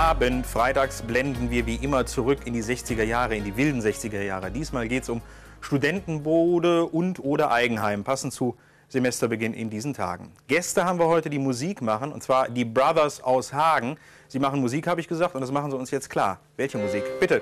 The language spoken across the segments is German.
Abend. Freitags blenden wir wie immer zurück in die 60er Jahre, in die wilden 60er Jahre. Diesmal geht es um Studentenbode und/oder Eigenheim, passend zu Semesterbeginn in diesen Tagen. Gäste haben wir heute, die Musik machen, und zwar die Brothers aus Hagen. Sie machen Musik, habe ich gesagt, und das machen sie uns jetzt klar. Welche Musik? Bitte.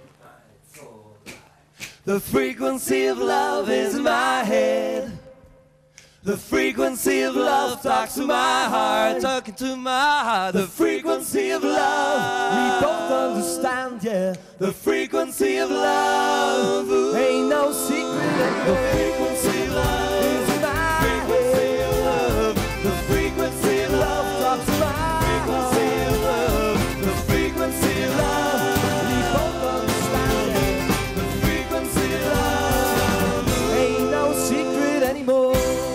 The frequency of love is in my head. The frequency of love talks to my heart, talking to my heart. The frequency of love, we both understand, yeah. The frequency of love, ooh, ain't no secret. The frequency of love is in my frequency of love. The frequency of love talks to my frequency of love. The frequency of love, we both understand, yeah. The frequency of love, ain't no secret anymore.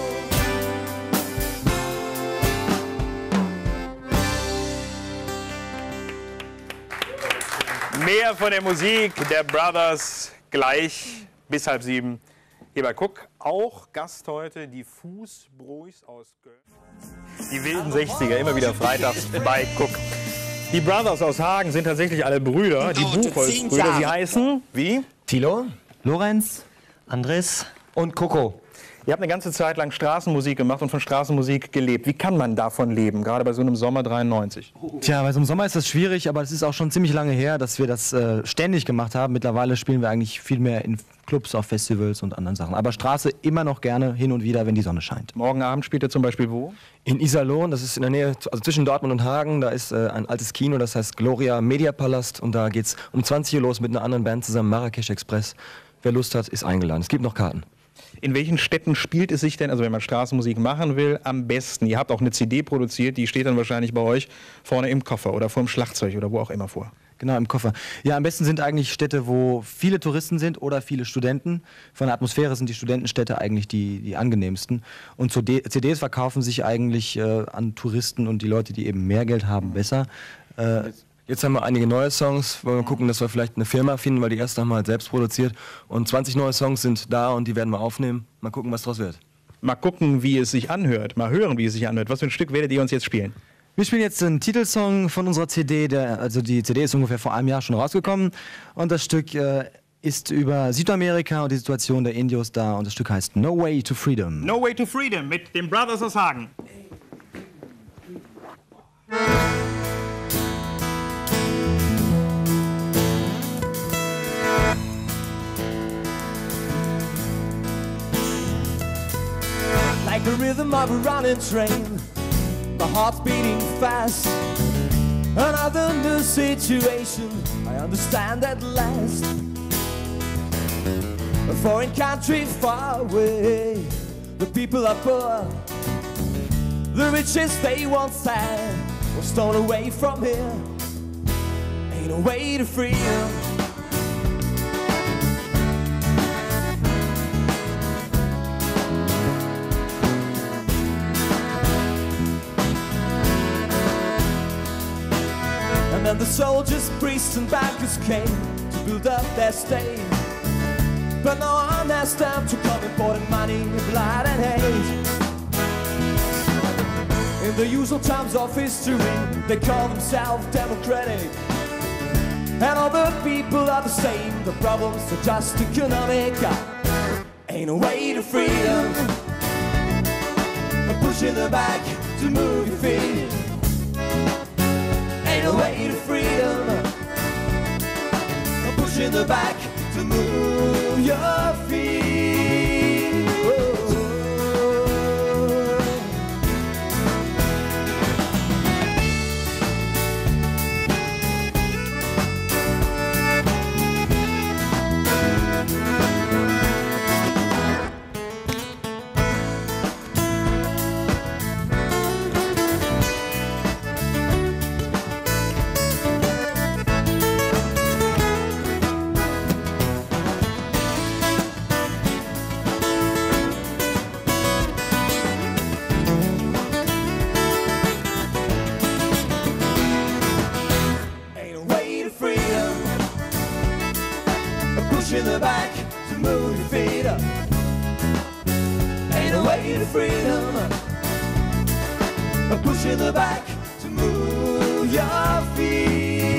Mehr von der Musik der Brothers gleich bis 6:30 hier bei Guck. Auch Gast heute die Fußbräuchs aus Köln. Die wilden 60er, immer wieder freitags bei Guck. Die Brothers aus Hagen sind tatsächlich alle Brüder, die Buchholz-Brüder. Sie heißen wie? Thilo, Lorenz, Andres und Coco. Ihr habt eine ganze Zeit lang Straßenmusik gemacht und von Straßenmusik gelebt. Wie kann man davon leben, gerade bei so einem Sommer 93? Tja, bei so einem Sommer ist das schwierig, aber es ist auch schon ziemlich lange her, dass wir das ständig gemacht haben. Mittlerweile spielen wir eigentlich viel mehr in Clubs, auf Festivals und anderen Sachen. Aber Straße immer noch gerne hin und wieder, wenn die Sonne scheint. Morgen Abend spielt ihr zum Beispiel wo? In Iserlohn, das ist in der Nähe, also zwischen Dortmund und Hagen. Da ist ein altes Kino, das heißt Gloria Mediapalast. Und da geht's um 20 Uhr los mit einer anderen Band zusammen, Marrakesch Express. Wer Lust hat, ist eingeladen. Es gibt noch Karten. In welchen Städten spielt es sich denn, also wenn man Straßenmusik machen will, am besten? Ihr habt auch eine CD produziert, die steht dann wahrscheinlich bei euch vorne im Koffer oder vorm Schlagzeug oder wo auch immer vor. Genau, im Koffer. Ja, am besten sind eigentlich Städte, wo viele Touristen sind oder viele Studenten. Von der Atmosphäre sind die Studentenstädte eigentlich die angenehmsten. Und CDs verkaufen sich eigentlich an Touristen und die Leute, die eben mehr Geld haben, besser. Jetzt haben wir einige neue Songs, wollen wir gucken, dass wir vielleicht eine Firma finden, weil die erste haben wir halt selbst produziert. Und 20 neue Songs sind da und die werden wir aufnehmen. Mal gucken, was draus wird. Mal gucken, wie es sich anhört. Mal hören, wie es sich anhört. Was für ein Stück werdet ihr uns jetzt spielen? Wir spielen jetzt einen Titelsong von unserer CD. Also die CD ist ungefähr vor einem Jahr schon rausgekommen. Und das Stück ist über Südamerika und die Situation der Indios da. Und das Stück heißt No Way to Freedom. No Way to Freedom mit den Brothers aus Hagen. Like the rhythm of a running train, my heart's beating fast. Another new situation, I understand at last. A foreign country far away, the people are poor. The riches they once had were stolen away from here. Ain't no way to freedom. And then the soldiers, priests and bankers came to build up their state. But no one has time to come importing money, blood and hate. In the usual times of history, they call themselves democratic. And all the people are the same, the problems are just economic. Ain't no way to freedom. Pushing the back to move your feet. Ain't no way to freedom. Pushing the back to move your feet. Oh. Pushing the back to move your feet up. Ain't no way to freedom. Pushing the back to move your feet.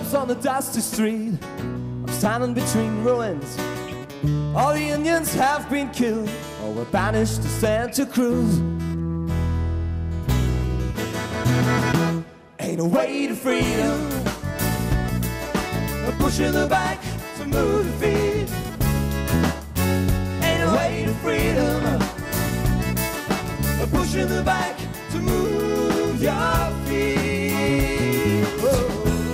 footsteps on the dusty street. I'm standing between ruins. All the Indians have been killed, or were banished to Santa Cruz. Ain't no way to freedom. Pushing the back to move the feet. Ain't no way to freedom. Pushing the back to move your feet. Whoa.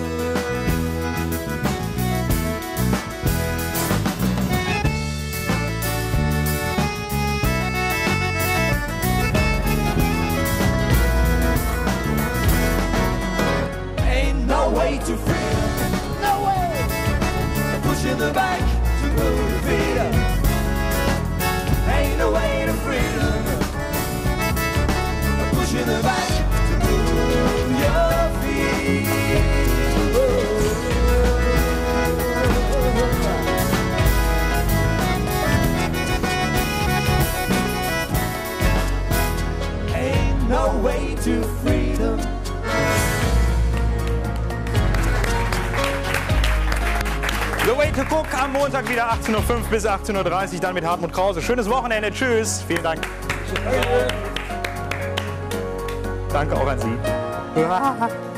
Ain't no way to freedom. No way. Pushing the back to move the feet. Ain't no way to freedom. Pushing the back to move your feet. Ain't no way to freedom. The Way to Cook am Montag wieder 18:05 bis 18:30 Uhr, dann mit Hartmut Krause. Schönes Wochenende, tschüss, vielen Dank. Danke auch an Sie.